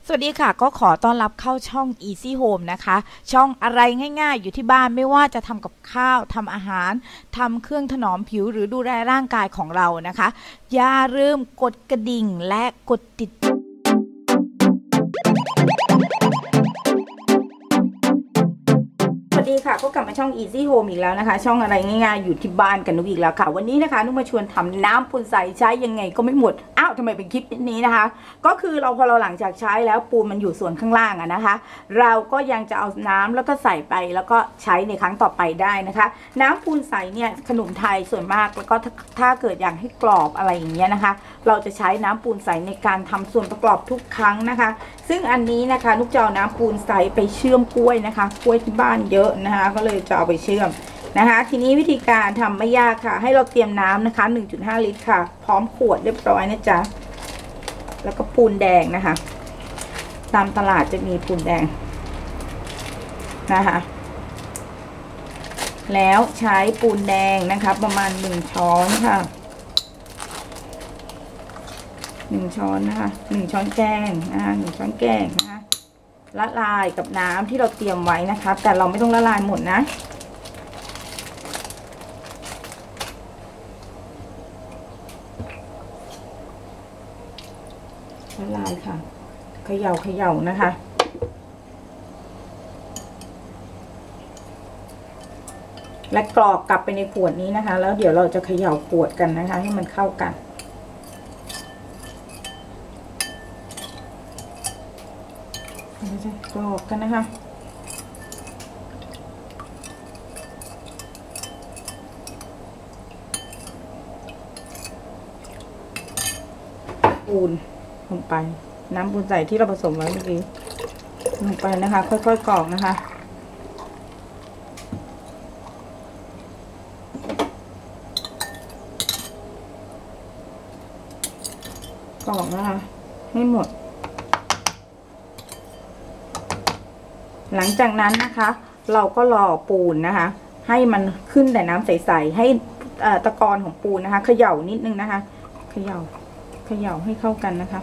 สวัสดีค่ะก็ขอต้อนรับเข้าช่อง Easy Home นะคะช่องอะไรง่ายๆอยู่ที่บ้านไม่ว่าจะทำกับข้าวทำอาหารทำเครื่องถนอมผิวหรือดูแลร่างกายของเรานะคะอย่าลืมกดกระดิ่งและกดติดสวัสดีค่ะก็กลับมาช่อง Easy Home อีกแล้วนะคะช่องอะไรง่ายๆอยู่ที่บ้านกันนุกอีกแล้วค่ะวันนี้นะคะนุกมาชวนทำน้ำปูนใสใช้ยังไงก็ไม่หมดอ้าวทำไมเป็นคลิปนี้นะคะก็คือพอเราหลังจากใช้แล้วปูนมันอยู่ส่วนข้างล่างอะนะคะเราก็ยังจะเอาน้ำแล้วก็ใส่ไปแล้วก็ใช้ในครั้งต่อไปได้นะคะน้ำปูนใสเนี่ยขนมไทยส่วนมากแล้วก็ถ้าเกิดอยากให้กรอบอะไรอย่างเงี้ยนะคะเราจะใช้น้ำปูนใสในการทำส่วนประกอบทุกครั้งนะคะซึ่งอันนี้นะคะนุกจะเอาน้ำปูนใสไปเชื่อมกล้วยนะคะกล้วยที่บ้านเยอะนะคะก็เลยจะเอาไปเชื่อมนะคะทีนี้วิธีการทำไม่ยากค่ะให้เราเตรียมน้ำนะคะ 1.5 ลิตรค่ะพร้อมขวดเรียบร้อยนะจ๊ะแล้วก็ปูนแดงนะคะตามตลาดจะมีปูนแดงนะคะแล้วใช้ปูนแดงนะคะประมาณ1 ช้อนค่ะ1 ช้อนนะคะ1 ช้อนแกงนะคะ1 ช้อนแกงนะคะละลายกับน้ำที่เราเตรียมไว้นะคะแต่เราไม่ต้องละลายหมดนะละลายค่ะเขย่านะคะและกรอกกลับไปในขวดนี้นะคะแล้วเดี๋ยวเราจะเขย่าขวดกันนะคะให้มันเข้ากันเราจะกรอกกันนะคะปูนลงไปน้ำปูนใสที่เราผสมไว้เมื่อกี้ลงไปนะคะค่อยๆกรอกนะคะกรอกนะคะให้หมดหลังจากนั้นนะคะเราก็รอปูนนะคะให้มันขึ้นแต่น้ำใสๆให้ตะกอนของปูนนะคะเขย่านิดนึงนะคะเขย่าให้เข้ากันนะคะ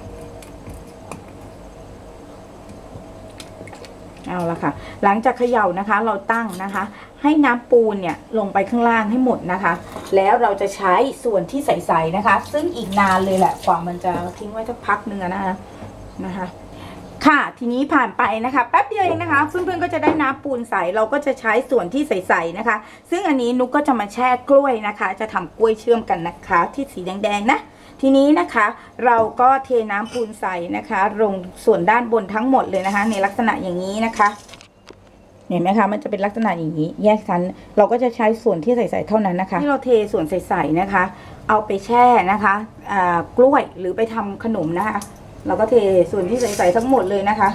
เอาละค่ะหลังจากเขย่านะคะเราตั้งนะคะให้น้ำปูนเนี่ยลงไปข้างล่างให้หมดนะคะแล้วเราจะใช้ส่วนที่ใสๆนะคะซึ่งอีกนานเลยแหละกว่ามันจะทิ้งไว้สักพักนึงนะคะค่ะทีนี้ผ่านไปนะคะแป๊บเดียวเองนะคะเพื่อนๆก็จะได้น้ำปูนใสเราก็จะใช้ส่วนที่ใสๆนะคะซึ่งอันนี้นุกก็จะมาแช่กล้วยนะคะจะทำกล้วยเชื่อมกันนะคะที่สีแดงๆนะทีนี้นะคะเราก็เทน้ำปูนใสนะคะลงส่วนด้านบนทั้งหมดเลยนะคะในลักษณะอย่างนี้นะคะเห็นไหมคะมันจะเป็นลักษณะอย่างนี้แยกชั้นเราก็จะใช้ส่วนที่ใสๆเท่านั้นนะคะที่เราเทส่วนใสๆนะคะเอาไปแช่นะคะกล้วยหรือไปทำขนมนะคะเราก็เทส่วนที่ใสๆทั้งหมดเลยนะคะ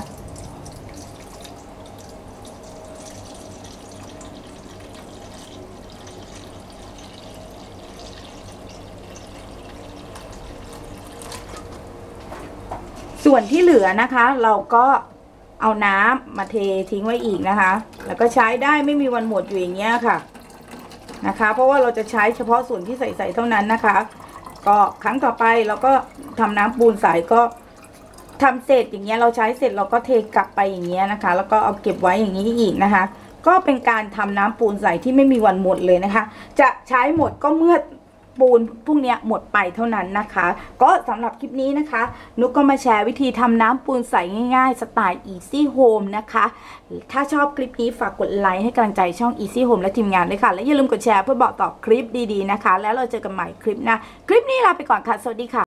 ส่วนที่เหลือนะคะเราก็เอาน้ำมาเททิ้งไว้อีกนะคะแล้วก็ใช้ได้ไม่มีวันหมดอยู่อย่างเงี้ยค่ะนะคะเพราะว่าเราจะใช้เฉพาะส่วนที่ใสๆเท่านั้นนะคะก็ครั้งต่อไปเราก็ทำน้ำปูนใสก็ทำเสร็จอย่างเงี้ยเราใช้เสร็จเราก็เทกลับไปอย่างเงี้ยนะคะแล้วก็เอาเก็บไว้อย่างนี้อีกนะคะก็เป็นการทำน้ำปูนใสที่ไม่มีวันหมดเลยนะคะจะใช้หมดก็เมื่อปูนพวกนี้หมดไปเท่านั้นนะคะก็สำหรับคลิปนี้นะคะนุกก็มาแชร์วิธีทำน้ำปูนใสง่ายๆสไตล์ Easy Home นะคะถ้าชอบคลิปนี้ฝากกดไลค์ให้กำลังใจช่อง Easy Home และทีมงานด้วยค่ะและอย่าลืมกดแชร์เพื่อบอกต่อคลิปดีๆนะคะแล้วเราเจอกันใหม่คลิปหน้าคลิปนี้ลาไปก่อนค่ะสวัสดีค่ะ